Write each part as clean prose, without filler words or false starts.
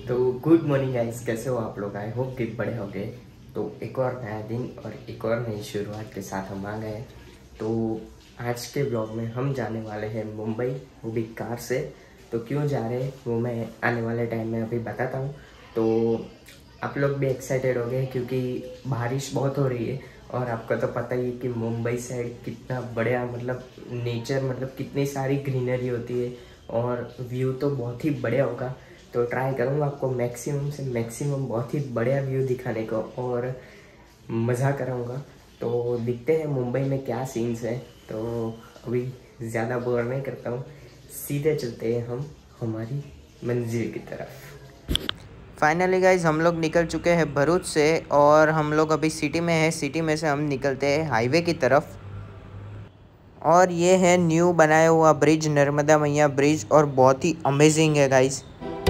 तो good morning guys, कैसे हो आप लोग? आई होप कि बड़े हो गए। तो एक और नया दिन और एक और नई शुरुआत के साथ हम आ गए। तो आज के ब्लॉग में हम जाने वाले हैं मुंबई, वो भी कार से। तो क्यों जा रहे हैं वो मैं आने वाले टाइम में अभी बताता हूँ। तो आप लोग भी एक्साइटेड हो गए क्योंकि बारिश बहुत हो रही है और आपको तो पता ही है कि मुंबई साइड कितना बढ़िया नेचर, कितनी सारी ग्रीनरी होती है और व्यू तो बहुत ही बढ़िया होगा। तो ट्राई करूँगा आपको मैक्सिमम से मैक्सिमम बहुत ही बढ़िया व्यू दिखाने को और मज़ा कराऊँगा। तो दिखते हैं मुंबई में क्या सीन्स है। तो अभी ज़्यादा बोर नहीं करता हूँ, सीधे चलते हैं हम हमारी मंजिल की तरफ। फाइनली गाइज हम लोग निकल चुके हैं भरूच से और हम लोग अभी सिटी में है। सिटी में से हम निकलते हैं हाईवे की तरफ और ये है न्यू बनाया हुआ ब्रिज, नर्मदा मैया ब्रिज, और बहुत ही अमेजिंग है गाइज।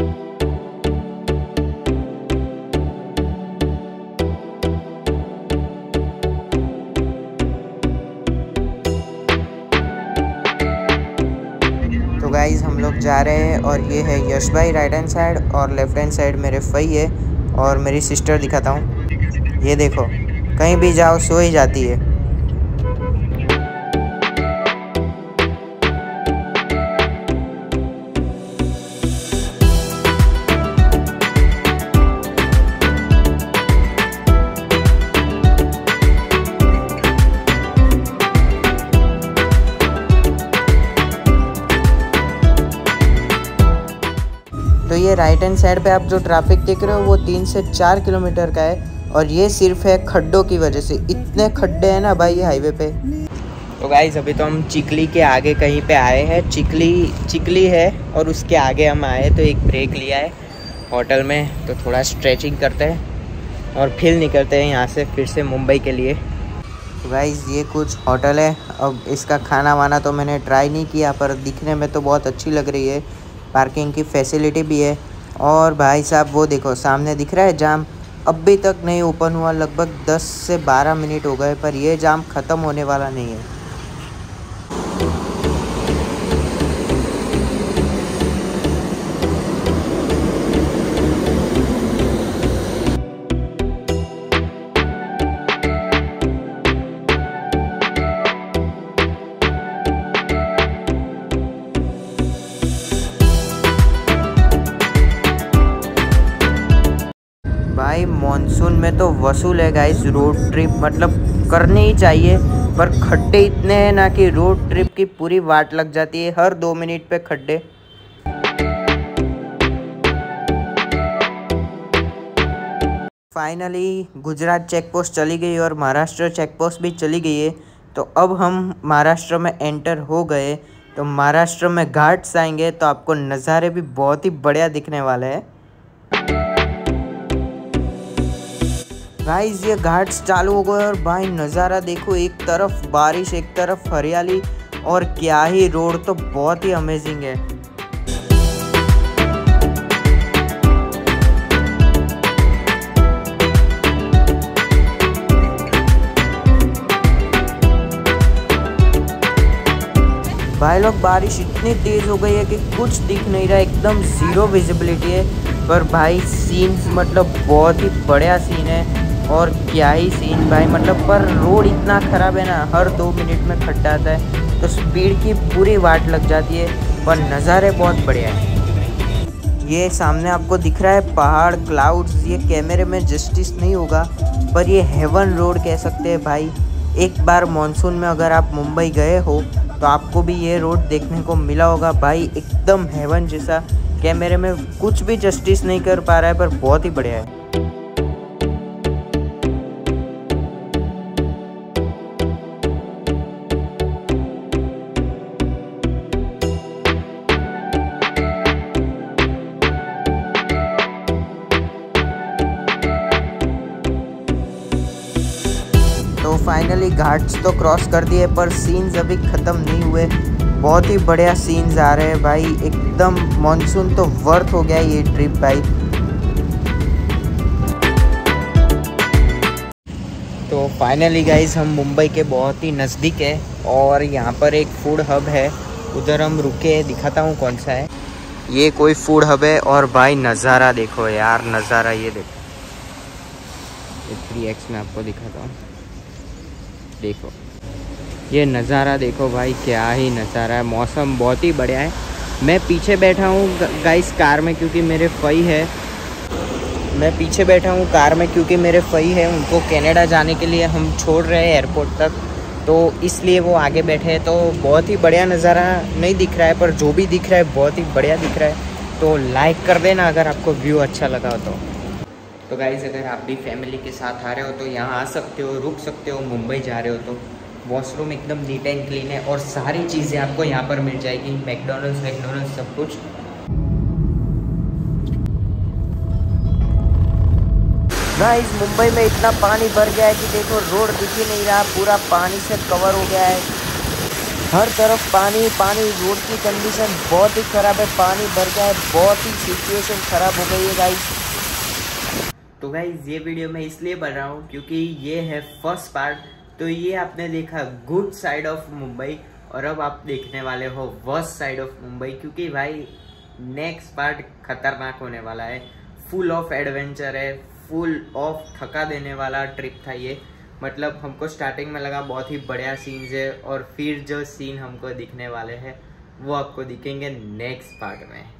तो गाइज हम लोग जा रहे हैं और ये है यश भाई राइट हैंड साइड और लेफ्ट हैंड साइड मेरे फई है और मेरी सिस्टर दिखाता हूँ। ये देखो, कहीं भी जाओ सो ही जाती है। तो ये राइट हैंड साइड पे आप जो ट्रैफिक देख रहे हो वो 3 से 4 किलोमीटर का है और ये सिर्फ है खड्डों की वजह से। इतने खड्डे हैं ना भाई ये हाईवे पे। तो गाइस अभी तो हम चिकली के आगे कहीं पे आए हैं। चिकली है और उसके आगे हम आए तो एक ब्रेक लिया है होटल में। तो थोड़ा स्ट्रेचिंग करते हैं और फिर निकलते हैं यहाँ से फिर से मुंबई के लिए। तो गाइस ये कुछ होटल है। अब इसका खाना वाना तो मैंने ट्राई नहीं किया पर दिखने में तो बहुत अच्छी लग रही है। पार्किंग की फैसिलिटी भी है और भाई साहब वो देखो सामने दिख रहा है जाम, अभी तक नहीं ओपन हुआ। लगभग 10 से 12 मिनट हो गए पर ये जाम ख़त्म होने वाला नहीं है। भाई मॉनसून में तो वसूल है गाइस रोड ट्रिप, करनी ही चाहिए। पर खड्डे इतने हैं ना कि रोड ट्रिप की पूरी वाट लग जाती है, हर 2 मिनट पे खड्डे। फाइनली गुजरात चेक पोस्ट चली गई और महाराष्ट्र चेक पोस्ट भी चली गई है। तो अब हम महाराष्ट्र में एंटर हो गए। तो महाराष्ट्र में घाट्स आएंगे तो आपको नज़ारे भी बहुत ही बढ़िया दिखने वाले हैं। गाइस ये घाट्स चालू हो गए और भाई नज़ारा देखो, एक तरफ बारिश एक तरफ हरियाली और क्या ही रोड तो बहुत ही अमेजिंग है। भाई लोग बारिश इतनी तेज़ हो गई है कि कुछ दिख नहीं रहा, एकदम ज़ीरो विजिबिलिटी है। पर भाई सीन्स बहुत ही बढ़िया सीन है और क्या ही सीन भाई, पर रोड इतना ख़राब है ना, हर 2 मिनट में खड्डा आता है तो स्पीड की पूरी वाट लग जाती है। पर नज़ारे बहुत बढ़िया है। ये सामने आपको दिख रहा है पहाड़, क्लाउड्स, ये कैमरे में जस्टिस नहीं होगा पर ये हेवन रोड कह सकते हैं भाई। एक बार मॉनसून में अगर आप मुंबई गए हो तो आपको भी ये रोड देखने को मिला होगा भाई, एकदम हेवन जैसा। कैमरे में कुछ भी जस्टिस नहीं कर पा रहा है पर बहुत ही बढ़िया है। तो फाइनली घाट्स तो क्रॉस कर दिए पर सीन्स अभी ख़त्म नहीं हुए। बहुत ही बढ़िया सीन्स आ रहे हैं भाई, एकदम मॉनसून तो वर्थ हो गया ये ट्रिप भाई। तो फाइनली गाइस हम मुंबई के बहुत ही नज़दीक है और यहाँ पर एक फूड हब है, उधर हम रुके, दिखाता हूँ कौन सा है। ये कोई फूड हब है। और भाई नज़ारा देखो यार, नज़ारा ये देखो, 3x में आपको दिखाता हूँ। देखो ये नज़ारा देखो भाई, क्या ही नज़ारा है। मौसम बहुत ही बढ़िया है। मैं पीछे बैठा हूँ गाइस कार में, क्योंकि मेरे फई है। मैं पीछे बैठा हूँ कार में क्योंकि मेरे फई है, उनको कनाडा जाने के लिए हम छोड़ रहे हैं एयरपोर्ट तक, तो इसलिए वो आगे बैठे हैं। तो बहुत ही बढ़िया नज़ारा नहीं दिख रहा है, पर जो भी दिख रहा है बहुत ही बढ़िया दिख रहा है। तो लाइक कर देना अगर आपको व्यू अच्छा लगा हो तो गाइज़ अगर आप भी फैमिली के साथ आ रहे हो तो यहाँ आ सकते हो, रुक सकते हो। मुंबई जा रहे हो तो वॉशरूम एकदम नीट एंड क्लीन है और सारी चीज़ें आपको यहाँ पर मिल जाएगी, मैकडोनल्ड्स सब कुछ। गाइस मुंबई में इतना पानी भर गया है कि देखो रोड दिख ही नहीं रहा, पूरा पानी से कवर हो गया है, हर तरफ पानी पानी। रोड की कंडीशन बहुत ही ख़राब है, पानी भर गया है, बहुत ही सिचुएशन ख़राब हो गई है गाइस। तो गाइस ये वीडियो मैं इसलिए बना रहा हूँ क्योंकि ये है फर्स्ट पार्ट। तो ये आपने देखा गुड साइड ऑफ मुंबई, और अब आप देखने वाले हो वर्स्ट साइड ऑफ मुंबई, क्योंकि भाई नेक्स्ट पार्ट खतरनाक होने वाला है। फुल ऑफ एडवेंचर है, फुल ऑफ थका देने वाला ट्रिप था ये। मतलब हमको स्टार्टिंग में लगा बहुत ही बढ़िया सीन्स है, और फिर जो सीन हमको दिखने वाले हैं वो आपको दिखेंगे नेक्स्ट पार्ट में।